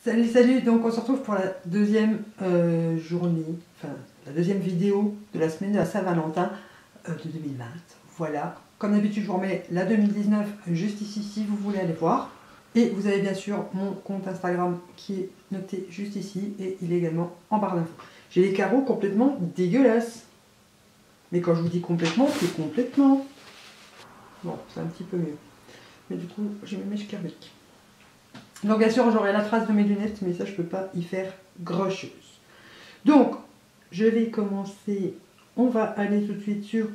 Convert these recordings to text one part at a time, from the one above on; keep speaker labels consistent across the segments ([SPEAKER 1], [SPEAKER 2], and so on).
[SPEAKER 1] Salut, salut! Donc on se retrouve pour la deuxième journée, enfin la deuxième vidéo de la semaine de la Saint-Valentin de 2020. Voilà, comme d'habitude je vous remets la 2019 juste ici si vous voulez aller voir. Et vous avez bien sûr mon compte Instagram qui est noté juste ici et il est également en barre d'infos. J'ai les carreaux complètement dégueulasses. Mais quand je vous dis complètement, c'est complètement. Bon, c'est un petit peu mieux. Mais du coup, j'ai mes mèches kermiques. Donc bien sûr, j'aurai la trace de mes lunettes, mais ça, je peux pas y faire grand-chose. Donc, je vais commencer. On va aller tout de suite sur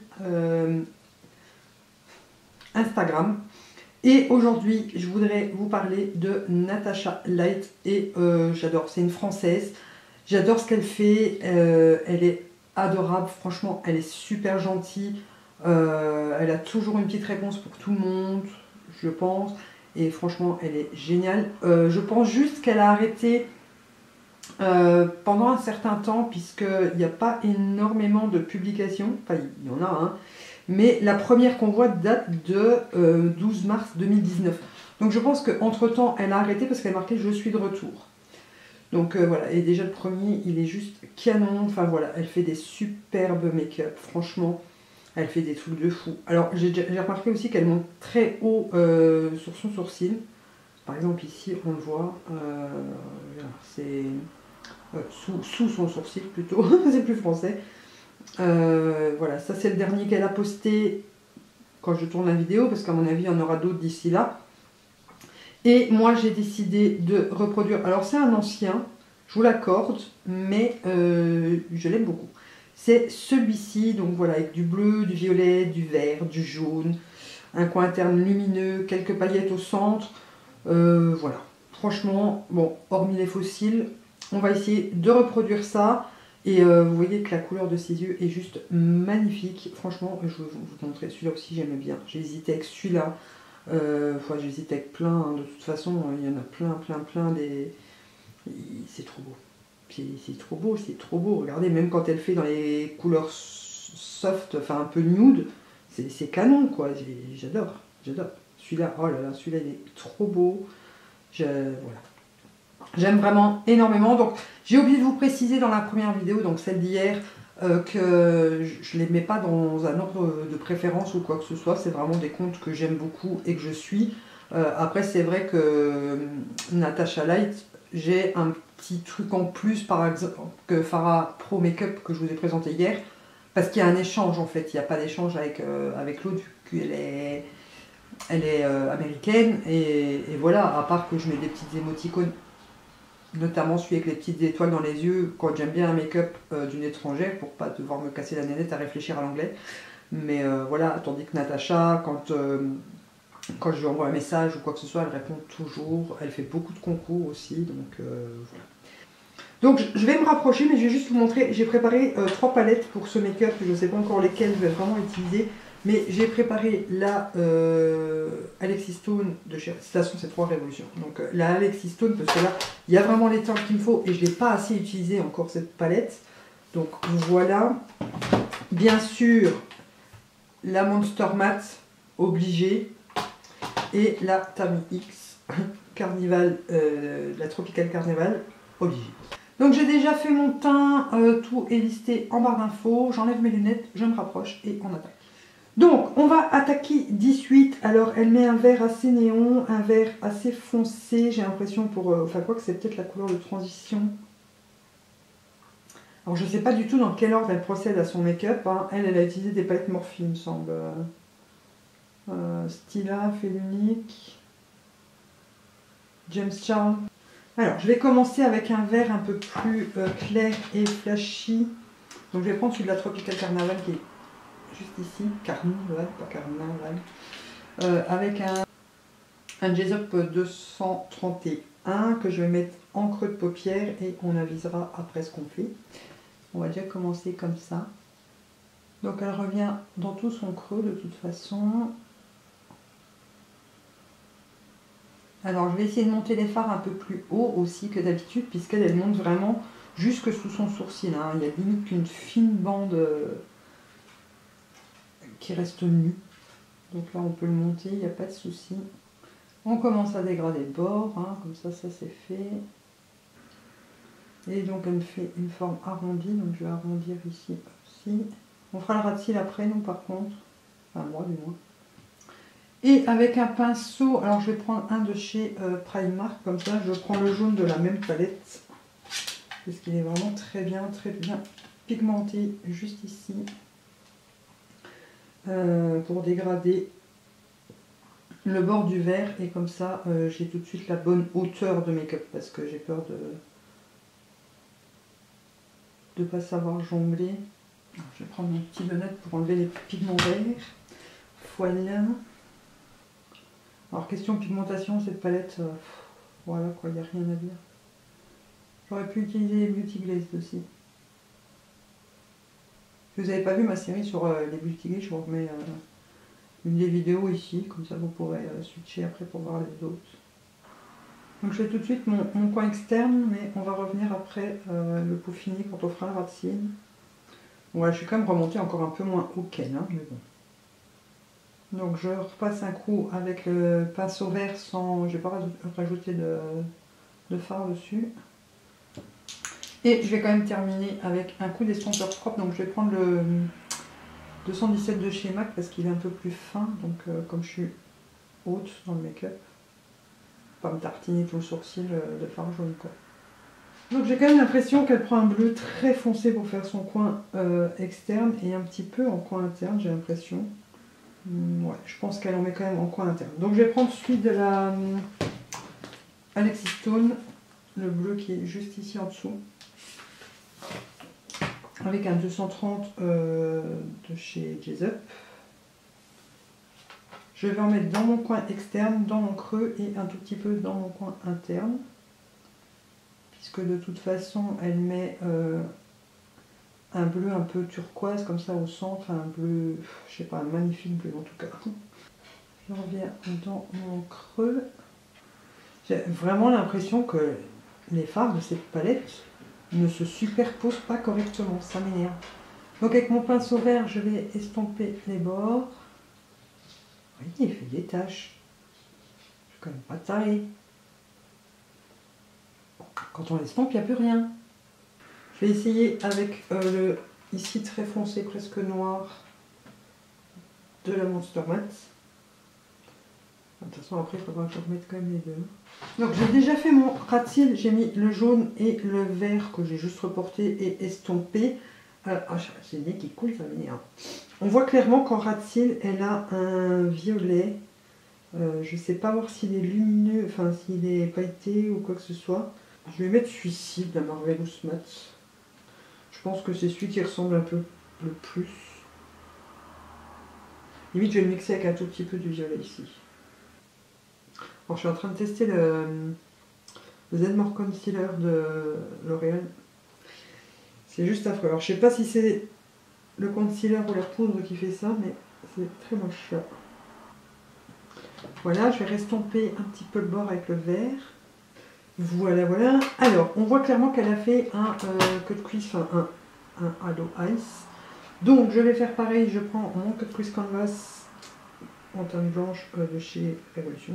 [SPEAKER 1] Instagram. Et aujourd'hui, je voudrais vous parler de Natasha Light. Et j'adore, c'est une Française. J'adore ce qu'elle fait. Elle est adorable, franchement, elle est super gentille. Elle a toujours une petite réponse pour tout le monde, je pense. Et franchement, elle est géniale. Je pense juste qu'elle a arrêté pendant un certain temps, puisqu'il n'y a pas énormément de publications. Enfin, il y en a, hein. Mais la première qu'on voit date de 12 mars 2019. Donc je pense qu'entre temps, elle a arrêté parce qu'elle marquait « Je suis de retour ». Donc voilà, et déjà le premier, il est juste canon. Enfin voilà, elle fait des superbes make-up, franchement. Elle fait des trucs de fou. Alors j'ai remarqué aussi qu'elle monte très haut sur son sourcil. Par exemple ici on le voit, c'est sous son sourcil plutôt, c'est plus français. Voilà, ça c'est le dernier qu'elle a posté quand je tourne la vidéo, parce qu'à mon avis il y en aura d'autres d'ici là. Et moi j'ai décidé de reproduire, alors c'est un ancien, je vous l'accorde, mais je l'aime beaucoup. C'est celui-ci, donc voilà, avec du bleu, du violet, du vert, du jaune, un coin interne lumineux, quelques paillettes au centre. Voilà, franchement, bon, hormis les fossiles, on va essayer de reproduire ça. Et vous voyez que la couleur de ses yeux est juste magnifique. Franchement, je vais vous montrer, celui-là aussi j'aimais bien. J'ai hésité avec celui-là. J'hésite avec plein, hein. De toute façon, il y en a plein des... C'est trop beau. C'est trop beau, c'est trop beau. Regardez, même quand elle fait dans les couleurs soft, enfin un peu nude, c'est canon, quoi. J'adore, j'adore. Celui-là, oh là là, celui-là, il est trop beau. Voilà. J'aime vraiment énormément. Donc, j'ai oublié de vous préciser dans la première vidéo, donc celle d'hier, que je ne les mets pas dans un ordre de préférence ou quoi que ce soit. C'est vraiment des comptes que j'aime beaucoup et que je suis. Après, c'est vrai que Natasha Light, j'ai un petit truc en plus, par exemple, que Farah Pro Makeup que je vous ai présenté hier, parce qu'il y a un échange en fait. Il n'y a pas d'échange avec l'autre, vu qu'elle est américaine. Et voilà, à part que je mets des petites émoticônes, notamment celui avec les petites étoiles dans les yeux, quand j'aime bien un make-up d'une étrangère, pour pas devoir me casser la nénette à réfléchir à l'anglais. Mais voilà, tandis que Natasha, quand je lui envoie un message ou quoi que ce soit, elle répond toujours. Elle fait beaucoup de concours aussi, donc voilà. Donc je vais me rapprocher, mais je vais juste vous montrer. J'ai préparé 3 palettes pour ce make-up. Je ne sais pas encore lesquelles je vais vraiment utiliser. Mais j'ai préparé la Alexis Stone de chez Station C3 Révolution. Donc la Alexis Stone, parce que là, il y a vraiment les teintes qu'il me faut et je ne l'ai pas assez utilisé encore cette palette. Donc voilà. Bien sûr, la Monster Matte, obligée. Et la Tami X Carnival, la Tropical Carnival, obligée. Donc j'ai déjà fait mon teint, tout est listé en barre d'infos. J'enlève mes lunettes, je me rapproche et on attaque. Donc, on va attaquer 18. Alors, elle met un vert assez néon, un vert assez foncé. J'ai l'impression pour... enfin, quoi que c'est peut-être la couleur de transition. Alors, je ne sais pas du tout dans quel ordre elle procède à son make-up, hein. Elle a utilisé des palettes Morphe, il me semble. Stila, fait l'unique. James Charles. Alors, je vais commencer avec un vert un peu plus clair et flashy. Donc, je vais prendre celui de la Tropical Carnival qui est juste ici, Carnival, pas Carnival, avec un Jessup 231 que je vais mettre en creux de paupière et on avisera après ce qu'on fait. On va déjà commencer comme ça. Donc elle revient dans tout son creux de toute façon. Alors je vais essayer de monter les fards un peu plus haut aussi que d'habitude, puisqu'elle monte vraiment jusque sous son sourcil, hein. Il y a limite qu'une fine bande qui reste nue. Donc là on peut le monter, il n'y a pas de souci. On commence à dégrader le bord, hein, comme ça c'est fait. Et donc elle me fait une forme arrondie, donc je vais arrondir ici aussi. On fera le ras de cils après nous par contre, enfin moi du moins. Et avec un pinceau, alors je vais prendre un de chez Primark, comme ça je prends le jaune de la même palette. Parce qu'il est vraiment très bien pigmenté juste ici. Pour dégrader le bord du vert et comme ça j'ai tout de suite la bonne hauteur de make-up parce que j'ai peur de pas savoir jongler. Alors, je vais prendre mon petit bonnet pour enlever les pigments verts. Voilà. Alors question pigmentation, cette palette, voilà quoi, il n'y a rien à dire. J'aurais pu utiliser les Beauty Glaze aussi. Si vous n'avez pas vu ma série sur les Beauty Glaze, je vous remets une des vidéos ici, comme ça vous pourrez switcher après pour voir les autres. Donc je fais tout de suite mon coin externe, mais on va revenir après le peaufiner quand on fera le ras de cils. Voilà, je suis quand même remontée encore un peu moins haut qu'elle, hein, mais bon. Donc je repasse un coup avec le pinceau vert sans... Je ne vais pas rajouter de fard dessus. Et je vais quand même terminer avec un coup d'estompeur propre. Donc je vais prendre le 217 de chez MAC parce qu'il est un peu plus fin. Donc comme je suis haute dans le make-up, pas me tartiner tout le sourcil de fard jaune quoi. Donc j'ai quand même l'impression qu'elle prend un bleu très foncé pour faire son coin externe et un petit peu en coin interne, j'ai l'impression. Ouais, je pense qu'elle en met quand même en coin interne. Donc je vais prendre celui de la Alexis Stone, le bleu qui est juste ici en dessous. Avec un 230 de chez Jessup. Je vais en mettre dans mon coin externe, dans mon creux et un tout petit peu dans mon coin interne. Puisque de toute façon, elle met un bleu un peu turquoise comme ça au centre, un bleu, je sais pas, un magnifique bleu en tout cas. Je reviens dans mon creux. J'ai vraiment l'impression que les fards de cette palette ne se superposent pas correctement, ça m'énerve. Donc avec mon pinceau vert, je vais estomper les bords. Vous voyez, il fait des taches. Je suis quand même pas tarée. Quand on l'estompe, il n'y a plus rien. Je vais essayer avec le ici très foncé, presque noir de la Monster Matte. De toute façon, après, il faudra que je remette quand même les deux. Donc, j'ai déjà fait mon ras de cils. J'ai mis le jaune et le vert que j'ai juste reporté et estompé. J'ai le nez qui coule, ça m'énerve. On voit clairement qu'en ras de cils, elle a un violet. Je ne sais pas voir s'il est lumineux, enfin s'il est pailleté ou quoi que ce soit. Je vais mettre celui-ci de la Marvelous Matte. Je pense que c'est celui qui ressemble un peu le plus. Limite, je vais le mixer avec un tout petit peu du violet ici. Alors, je suis en train de tester le Z More Concealer de L'Oréal. C'est juste affreux. Alors, je sais pas si c'est le concealer ou la poudre qui fait ça, mais c'est très moche. Voilà, je vais restomper un petit peu le bord avec le vert. Voilà, voilà. Alors, on voit clairement qu'elle a fait un cut crease, enfin un Halo Ice. Donc, je vais faire pareil. Je prends mon cut crease canvas en teinte blanche de chez Révolution.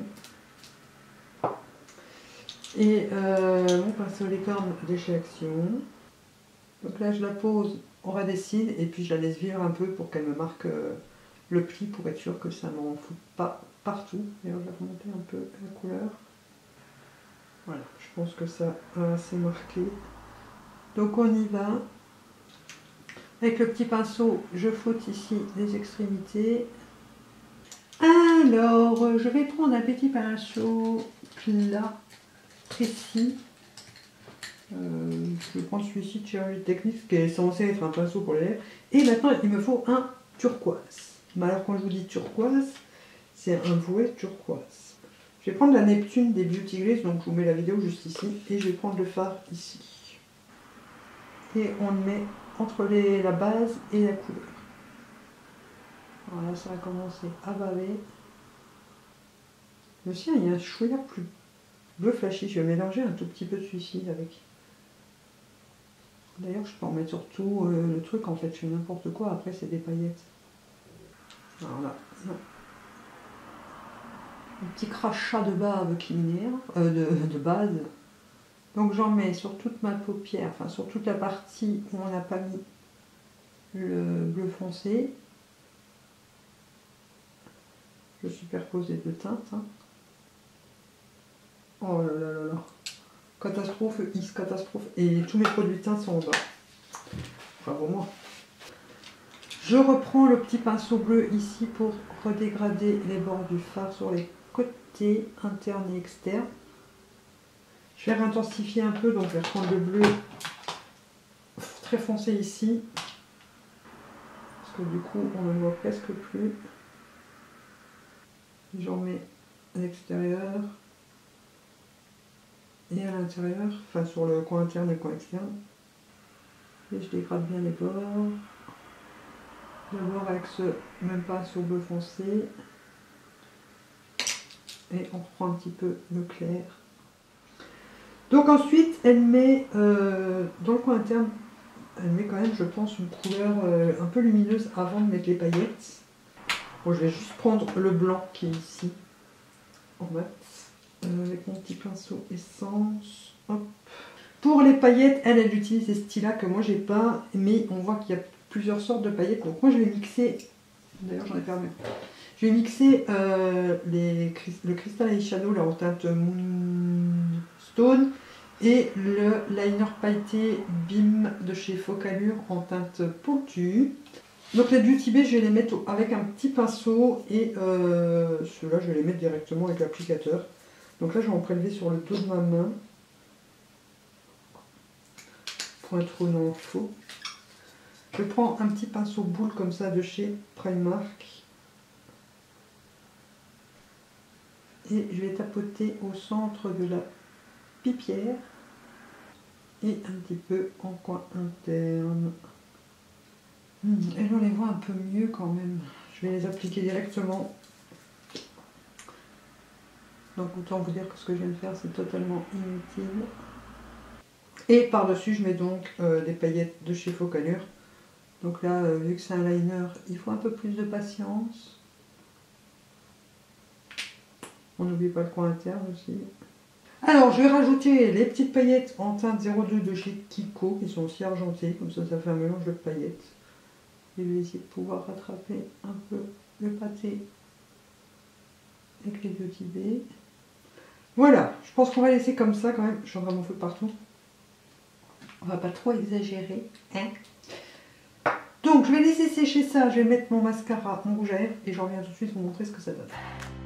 [SPEAKER 1] Et mon pinceau licorne de chez Action. Donc là, je la pose au ras des cils et puis je la laisse vivre un peu pour qu'elle me marque le pli pour être sûr que ça m'en fout pas partout. D'ailleurs, je vais remonter un peu la couleur. Voilà, je pense que ça a assez marqué. Donc on y va. Avec le petit pinceau, je flotte ici les extrémités. Alors, je vais prendre un petit pinceau plat, précis. Je vais prendre celui-ci de chez Cherry Techniques qui est censé être un pinceau pour les lèvres. Et maintenant, il me faut un turquoise. Mais alors, quand je vous dis turquoise, c'est un vouet turquoise. Je vais prendre la Neptune des Beauty Glaze, donc je vous mets la vidéo juste ici. Et je vais prendre le fard ici. Et on le met entre la base et la couleur. Voilà, ça va commencer à baver. Le sien, il y a un chouïa plus bleu flashy. Je vais mélanger un tout petit peu de celui-ci avec. D'ailleurs, je peux en mettre sur tout le truc, en fait, je fais n'importe quoi. Après, c'est des paillettes. Voilà. Un petit crachat de bave qui m'énerve, de base. Donc j'en mets sur toute ma paupière, enfin sur toute la partie où on n'a pas mis le bleu foncé. Je superpose les deux teintes. Hein. Oh là là là là. Catastrophe, catastrophe. Et tous mes produits de teint sont en bas. Enfin pour moi. Je reprends le petit pinceau bleu ici pour redégrader les bords du fard sur les côtés internes et externes. Je vais réintensifier un peu, donc je vais reprendre le bleu très foncé ici. Parce que du coup on ne le voit presque plus. J'en mets à l'extérieur et à l'intérieur, enfin sur le coin interne et le coin externe. Et je dégrade bien les bords. D'abord avec ce même pinceau bleu foncé. Et on reprend un petit peu le clair. Donc ensuite, elle met dans le coin interne, elle met quand même, je pense, une couleur un peu lumineuse avant de mettre les paillettes. Bon, je vais juste prendre le blanc qui est ici, en mat, avec mon petit pinceau essence. Hop. Pour les paillettes, elle utilise ces styles-là que moi j'ai pas, mais on voit qu'il y a plusieurs sortes de paillettes. Donc moi je vais mixer, d'ailleurs j'en ai perdu. Je vais mixer le Crystal Eyeshadow, la teinte Moonstone, et le liner pailleté Bim de chez Focalure en teinte pointue. Donc les Beauty Bay, je vais les mettre avec un petit pinceau et ceux-là, je vais les mettre directement avec l'applicateur. Donc là, je vais en prélever sur le dos de ma main pour être non faux. Je prends un petit pinceau boule comme ça de chez Primark. Et je vais tapoter au centre de la pipière et un petit peu en coin interne. Et là on les voit un peu mieux quand même. Je vais les appliquer directement. Donc autant vous dire que ce que je viens de faire c'est totalement inutile. Et par-dessus je mets donc des paillettes de chez Focalure. Donc là vu que c'est un liner, il faut un peu plus de patience. On n'oublie pas le coin interne aussi. Alors je vais rajouter les petites paillettes en teinte 02 de chez Kiko qui sont aussi argentées. Comme ça fait un mélange de paillettes. Je vais essayer de pouvoir rattraper un peu le pâté avec les Beauty Bay. Voilà, je pense qu'on va laisser comme ça quand même. Je suis en train de m'en foutre partout. On va pas trop exagérer. Hein. Donc je vais laisser sécher ça. Je vais mettre mon mascara, mon rouge à lèvres et je reviens tout de suite vous montrer ce que ça donne.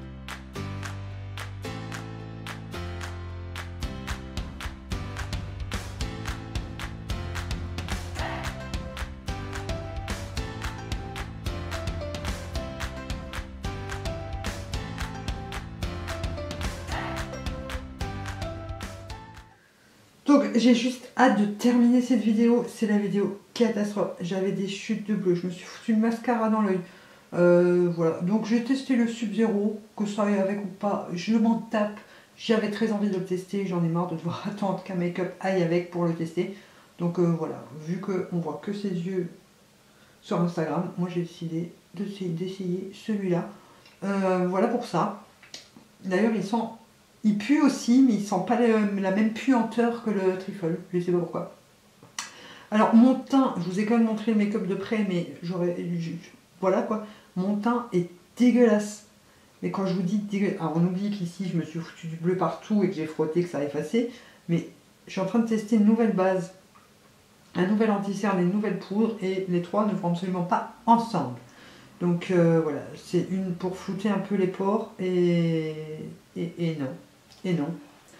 [SPEAKER 1] Donc j'ai juste hâte de terminer cette vidéo, c'est la vidéo catastrophe, j'avais des chutes de bleu, je me suis foutu le mascara dans l'œil, voilà, donc j'ai testé le Sub-Zero, que ça aille avec ou pas, je m'en tape, j'avais très envie de le tester, j'en ai marre de devoir attendre qu'un make-up aille avec pour le tester, donc voilà, vu qu'on voit que ses yeux sur Instagram, moi j'ai décidé d'essayer celui-là, voilà pour ça, d'ailleurs il sent... Il pue aussi, mais il sent pas la même puanteur que le trifle. Je sais pas pourquoi. Alors mon teint, je vous ai quand même montré le make-up de près, mais voilà quoi. Mon teint est dégueulasse. Mais quand je vous dis dégueulasse, alors on oublie qu'ici je me suis foutu du bleu partout et que j'ai frotté, que ça a effacé. Mais je suis en train de tester une nouvelle base, un nouvel anti-cerne et une nouvelle poudre, et les trois ne vont absolument pas ensemble. Donc voilà, c'est une pour flouter un peu les pores et non. Et non.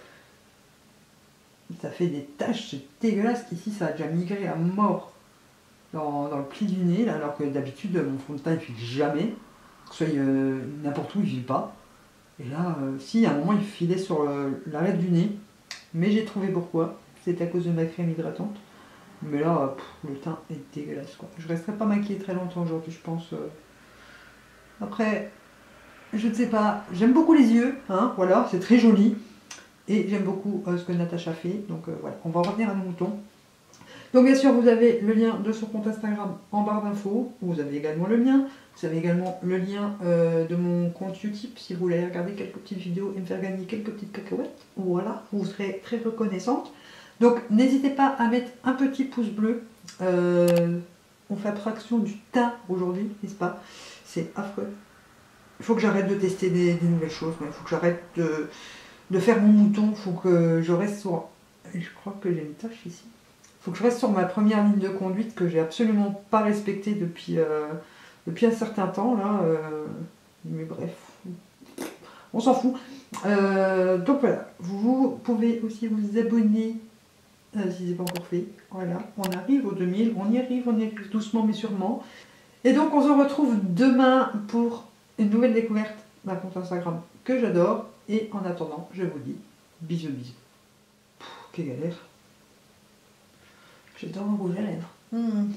[SPEAKER 1] Ça fait des taches dégueulasses qu'ici ça a déjà migré à mort dans le pli du nez, là, alors que d'habitude mon fond de teint il file jamais. Que ce soit n'importe où il file pas. Et là, si à un moment il filait sur l'arête du nez, mais j'ai trouvé pourquoi. C'est à cause de ma crème hydratante. Mais là, le teint est dégueulasse quoi. Je resterai pas maquillée très longtemps aujourd'hui, je pense. Après. Je ne sais pas, j'aime beaucoup les yeux, hein, voilà, c'est très joli. Et j'aime beaucoup ce que Natacha fait, donc voilà, on va revenir à nos moutons. Donc bien sûr, vous avez le lien de son compte Instagram en barre d'infos. Vous avez également le mien. Vous avez également le lien de mon compte Utip si vous voulez regarder quelques petites vidéos et me faire gagner quelques petites cacahuètes. Voilà, vous serez très reconnaissante. Donc n'hésitez pas à mettre un petit pouce bleu. On fait abstraction du tas aujourd'hui, n'est-ce pas? C'est affreux. Il faut que j'arrête de tester des nouvelles choses. Il faut que j'arrête de faire mon mouton. Il faut que je reste sur... Je crois que j'ai une tâche ici. Il faut que je reste sur ma première ligne de conduite que j'ai absolument pas respectée depuis un certain temps. Là, mais bref, on s'en fout. Donc voilà, vous pouvez aussi vous abonner si ce n'est pas encore fait. Voilà, on arrive aux 2000, on y arrive doucement mais sûrement. Et donc on se retrouve demain pour une nouvelle découverte d'un compte Instagram que j'adore. Et en attendant, je vous dis bisous bisous. Quelle galère. J'adore un rouge à lèvres.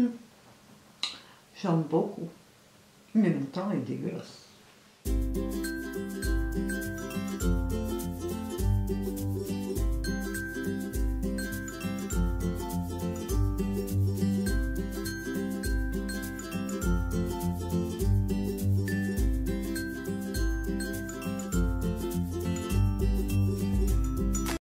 [SPEAKER 1] J'aime beaucoup. Mais mon teint est dégueulasse.